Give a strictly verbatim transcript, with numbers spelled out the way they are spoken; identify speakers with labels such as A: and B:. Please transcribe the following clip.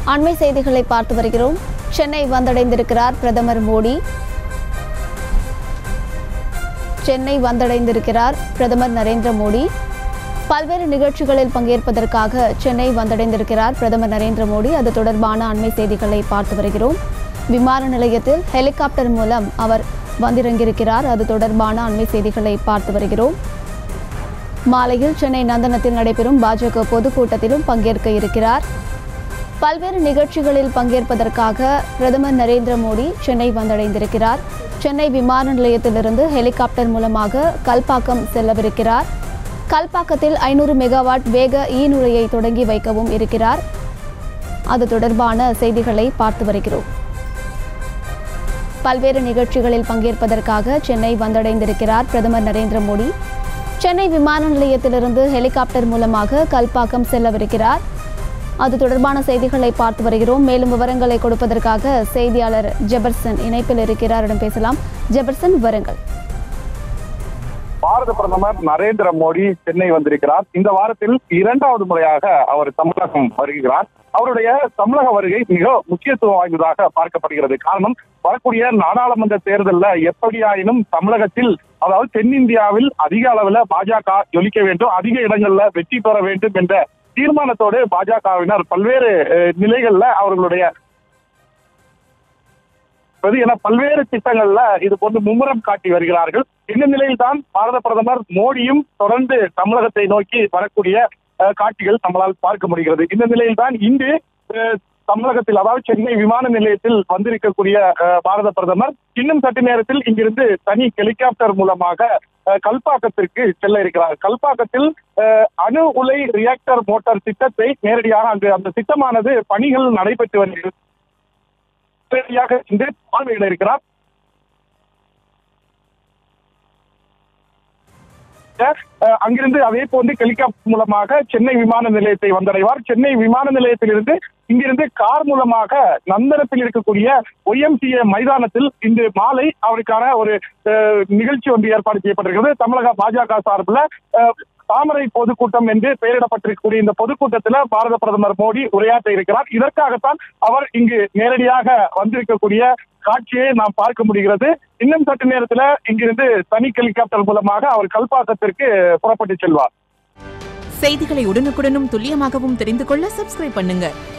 A: அண்மை செய்திகளை பார்த்து வருகிறோம். சென்னை வந்தடைந்திருக்கிறார் பிரதமர் மோடி. சென்னை வந்தடைந்திருக்கிறார் பிரதமர் நரேந்திர மோடி. பல்வேறு நிகழ்ச்சிகளில் பங்கேற்பதற்காக சென்னை வந்தடைந்திருக்கிறார் பிரதமர் நரேந்திர மோடி. அது தொடர்பான அண்மை செய்திகளை பார்த்து வருகிறோம். விமான நிலையத்தில் ஹெலிகாப்டர் மூலம் அவர் வந்திறங்கியிருக்கிறார். அது தொடர்பான அண்மை செய்திகளை பார்த்து வருகிறோம். மாலையில் சென்னை நந்தனத்தில் நடைபெறும் பாஜக பொதுக்கூட்டத்திலும் பங்கேற்க இருக்கிறார். பல்வேறு நிகழ்ச்சிகளில் பங்கேற்பதற்காக பிரதமர் நரேந்திர மோடி சென்னை வந்தடைந்திருக்கிறார். சென்னை விமான நிலையத்திலிருந்து ஹெலிகாப்டர் மூலமாக கல்பாக்கம் செல்லவிருக்கிறார். கல்பாக்கத்தில் ஐநூறு மெகாவாட் வேக ஈ நுழையை தொடங்கி வைக்கவும் இருக்கிறார். அது தொடர்பான செய்திகளை பார்த்து வருகிறோம். பல்வேறு நிகழ்ச்சிகளில் பங்கேற்பதற்காக சென்னை வந்தடைந்திருக்கிறார் பிரதமர் நரேந்திர மோடி. சென்னை விமான நிலையத்திலிருந்து ஹெலிகாப்டர் மூலமாக கல்பாக்கம் செல்லவிருக்கிறார். அது தொடர்பான செய்திகளை பார்த்து வருகிறோம். மேலும் விவரங்களை கொடுப்பதற்காக செய்தியாளர் ஜெபர்சன் இணைப்பில் இருக்கிறார். இடம் பேசலாம். ஜெபர்சன், விவரங்கள்.
B: பாரத பிரதமர் நரேந்திர மோடி சென்னை வந்திருக்கிறார். இந்த வாரத்தில் இரண்டாவது முறையாக அவர் தமிழகம் வருகிறார். அவருடைய தமிழக வருகை மிக முக்கியத்துவம் வாய்ந்ததாக பார்க்கப்படுகிறது. காரணம், வரக்கூடிய நாடாளுமன்ற தேர்தலில் எப்படியாயினும் தமிழகத்தில், அதாவது தென்னிந்தியாவில் அதிக அளவில் பாஜக ஜொலிக்க வேண்டும், அதிக இடங்கள்ல வெற்றி பெற வேண்டும் என்ற தீர்மானத்தோடு பாஜகவினர் பல்வேறு நிலைகள்ல அவர்களுடைய என பல்வேறு திட்டங்கள்ல இது போன்று மும்முரம் காட்டி வருகிறார்கள். இந்த நிலையில் தான் பாரத பிரதமர் மோடியும் தொடர்ந்து தமிழகத்தை நோக்கி வரக்கூடிய காட்சிகள் நம்மளால் பார்க்க முடிகிறது. இந்த நிலையில் தான் இன்று தமிழகத்தில், அதாவது சென்னை விமான நிலையத்தில் வந்திருக்கக்கூடிய பாரத பிரதமர் இன்னும் சற்று நேரத்தில் இங்கிருந்து தனி ஹெலிகாப்டர் மூலமாக கல்பாக்கத்திற்கு செல்ல இருக்கிறார். கல்பாக்கத்தில் அணு உலை ரியாக்டர் மோட்டார் திட்டத்தை நேரடியாக அங்கு அந்த திட்டமானது பணிகள் நடைபெற்று வருகிறது. நேரடியாக இன்று பார்வையிட இருக்கிறார். அங்கிருந்து அதே போன்று ஹெலிகாப்டர் மூலமாக சென்னை விமான நிலையத்தை வந்தடைவார். சென்னை விமான நிலையத்திலிருந்து இங்கிருந்து கார் மூலமாக நந்தனத்தில் இருக்கக்கூடிய ஒய்எம்சிஏ மைதானத்தில் இன்று மாலை அவருக்கான ஒரு நிகழ்ச்சி ஒன்று ஏற்பாடு செய்யப்பட்டிருக்கிறது. தமிழக பாஜக சார்பில் தாமரை பொதுக்கூட்டம் என்று பெயரிடப்பட்டிருக்கக்கூடிய இந்த பொதுக்கூட்டத்தில் பாரத பிரதமர் மோடி உரையாற்ற இருக்கிறார். இதற்காகத்தான் அவர் இங்கு நேரடியாக வந்திருக்கக்கூடிய காட்சியை நாம் பார்க்க முடிகிறது. இன்னும் சற்று நேரத்தில் இங்கிருந்து தனி ஹெலிகாப்டர் மூலமாக அவர் கல்பாக்கத்திற்கு புறப்பட்டு செல்வார்.
C: செய்திகளை உடனுக்குடனும் துல்லியமாகவும் தெரிந்து கொள்ள சப்ஸ்கிரைப் பண்ணுங்க.